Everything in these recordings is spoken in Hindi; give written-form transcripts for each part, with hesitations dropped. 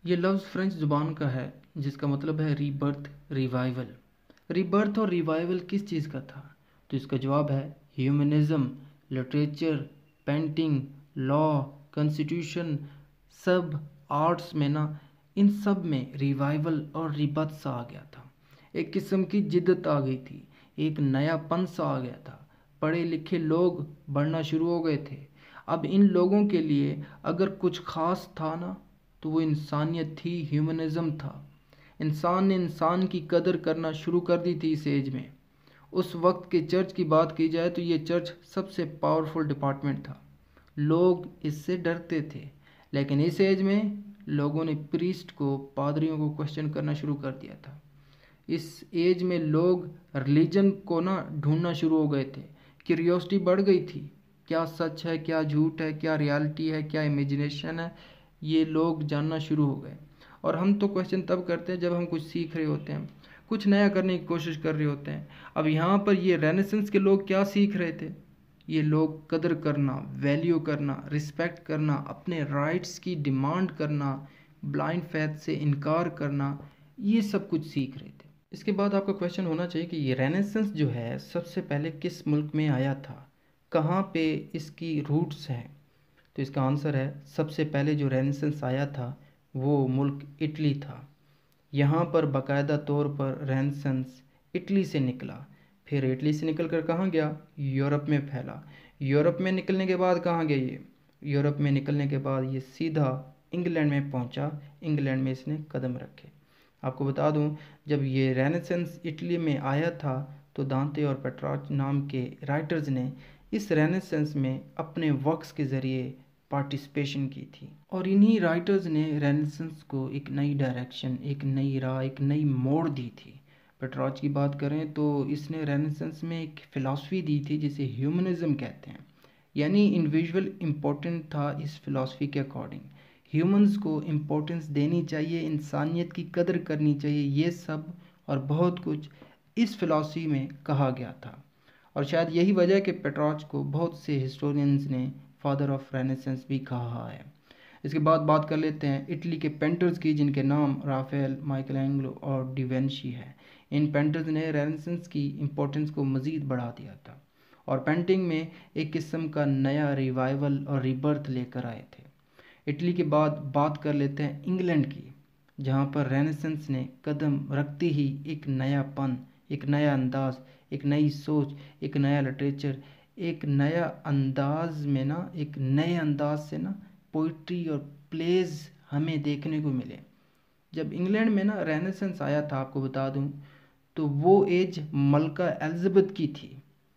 ये लफ्ज़ फ्रेंच ज़ुबान का है जिसका मतलब है रीबर्थ, रिवाइवल। रीबर्थ और रिवाइवल किस चीज़ का था? तो इसका जवाब है humanism, literature, painting, law, constitution, सब आर्ट्स में ना, इन सब में रिवाइवल और रीबर्थ सा आ गया था। एक किस्म की जिद्दत आ गई थी, एक नयापन सा आ गया था। पढ़े लिखे लोग बढ़ना शुरू हो गए थे। अब इन लोगों के लिए अगर कुछ खास था ना, तो वो इंसानियत थी, ह्यूमनिज़्म था। इंसान ने इंसान की कदर करना शुरू कर दी थी इस एज में। उस वक्त के चर्च की बात की जाए तो ये चर्च सबसे पावरफुल डिपार्टमेंट था। लोग इससे डरते थे। लेकिन इस एज में लोगों ने प्रीस्ट को, पादरियों को क्वेश्चन करना शुरू कर दिया था। इस एज में लोग रिलीजन को ना ढूंढना शुरू हो गए थे। क्यूरियोसिटी बढ़ गई थी, क्या सच है, क्या झूठ है, क्या रियलिटी है, क्या इमेजिनेशन है, ये लोग जानना शुरू हो गए। और हम तो क्वेश्चन तब करते हैं जब हम कुछ सीख रहे होते हैं, कुछ नया करने की कोशिश कर रहे होते हैं। अब यहाँ पर ये रेनेसेंस के लोग क्या सीख रहे थे? ये लोग कदर करना, वैल्यू करना, रिस्पेक्ट करना, अपने राइट्स की डिमांड करना, ब्लाइंड फेथ से इनकार करना, ये सब कुछ सीख रहे थे। इसके बाद आपका क्वेश्चन होना चाहिए कि ये रेनेसेंस जो है सबसे पहले किस मुल्क में आया था, कहाँ पे इसकी रूट्स हैं? तो इसका आंसर है, सबसे पहले जो रेनेसेंस आया था वो मुल्क इटली था। यहाँ पर बाकायदा तौर पर रेनेसेंस इटली से निकला। फिर इटली से निकल कर कहाँ गया? यूरोप में फैला। यूरोप में निकलने के बाद कहाँ गया ये? यूरोप में निकलने के बाद ये सीधा इंग्लैंड में पहुँचा। इंग्लैंड में इसने कदम रखे। आपको बता दूं, जब ये रेनेसेंस इटली में आया था तो दांते और पेट्रार्च नाम के राइटर्स ने इस रेनेसेंस में अपने वर्क्स के ज़रिए पार्टिसिपेशन की थी। और इन्हीं राइटर्स ने रेनेसेंस को एक नई डायरेक्शन, एक नई राह, एक नई मोड़ दी थी। पेट्रार्च की बात करें तो इसने रेनेसेंस में एक फ़िलासफ़ी दी थी जिसे ह्यूमनिज़्म कहते हैं। यानी इंडिविजुअल इम्पोर्टेंट था इस फ़िलासफ़ी के अकॉर्डिंग। ह्यूमंस को इम्पोर्टेंस देनी चाहिए, इंसानियत की कदर करनी चाहिए, ये सब और बहुत कुछ इस फ़िलासफ़ी में कहा गया था। और शायद यही वजह है कि पेट्रार्च को बहुत से हिस्टोरियंस ने फादर ऑफ रेनेसेंस भी कहा है। इसके बाद बात कर लेते हैं इटली के पेंटर्स की, जिनके नाम राफेल, माइकलैंजेलो और डिवेंशी है। इन पेंटर्स ने रेनेसेंस की इम्पोर्टेंस को मज़ीद बढ़ा दिया था और पेंटिंग में एक किस्म का नया रिवाइवल और रीबर्थ लेकर आए थे। इटली के बाद बात कर लेते हैं इंग्लैंड की, जहाँ पर रेनेसेंस ने कदम रखते ही एक नयापन, एक नया अंदाज, एक नई सोच, एक नया लिटरेचर, एक नया अंदाज में ना, एक नए अंदाज से ना पोइट्री और प्लेज हमें देखने को मिले। जब इंग्लैंड में ना रेनेसेंस आया था, आपको बता दूं, तो वो एज मलका एलिज़ाबेथ की थी।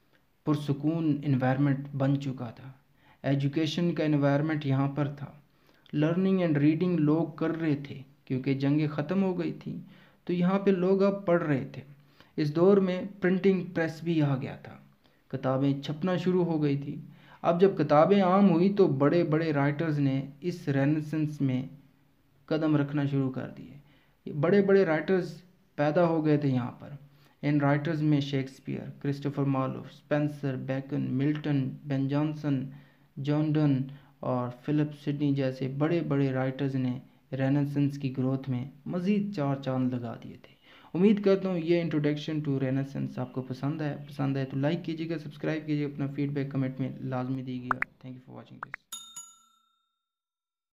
पुरसुकून इन्वायरमेंट बन चुका था। एजुकेशन का इन्वायरमेंट यहाँ पर था। लर्निंग एंड रीडिंग लोग कर रहे थे क्योंकि जंगें ख़त्म हो गई थी, तो यहाँ पे लोग अब पढ़ रहे थे। इस दौर में प्रिंटिंग प्रेस भी आ गया था, किताबें छपना शुरू हो गई थी। अब जब किताबें आम हुई तो बड़े बड़े राइटर्स ने इस रेनेसेंस में कदम रखना शुरू कर दिए। बड़े बड़े राइटर्स पैदा हो गए थे यहाँ पर। इन राइटर्स में Shakespeare, Christopher Marlowe, Spenser, Bacon, Milton, Ben Jonson, John Donne और फिलिप सिडनी जैसे बड़े बड़े राइटर्स ने रेनेसेंस की ग्रोथ में मज़ीद चार चांद लगा दिए थे। उम्मीद करता हूँ ये इंट्रोडक्शन टू रेनेसेंस आपको पसंद आए तो लाइक कीजिएगा, सब्सक्राइब कीजिए, अपना फीडबैक कमेंट में लाजमी दीजिएगा। Thank you for watching this.